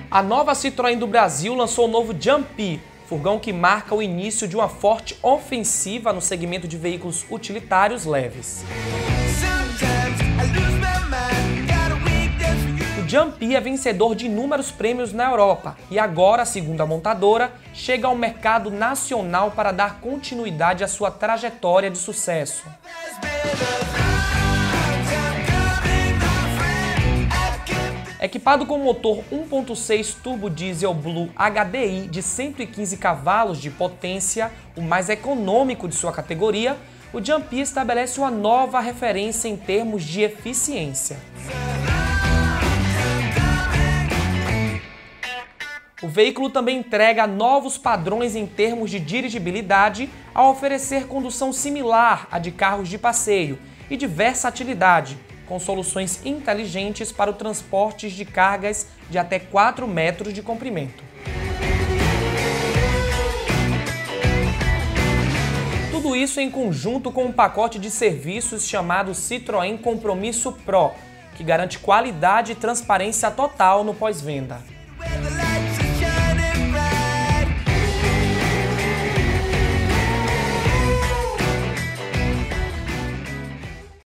A nova Citroën do Brasil lançou o novo Jumpy, furgão que marca o início de uma forte ofensiva no segmento de veículos utilitários leves. O Jumpy é vencedor de inúmeros prêmios na Europa e agora, segundo a montadora, chega ao mercado nacional para dar continuidade à sua trajetória de sucesso. Equipado com motor 1.6 turbo diesel Blue HDI de 115 cavalos de potência, o mais econômico de sua categoria, o Jumpy estabelece uma nova referência em termos de eficiência. O veículo também entrega novos padrões em termos de dirigibilidade ao oferecer condução similar à de carros de passeio e de versatilidade, com soluções inteligentes para o transporte de cargas de até 4 metros de comprimento. Tudo isso em conjunto com um pacote de serviços chamado Citroën Compromisso Pro, que garante qualidade e transparência total no pós-venda.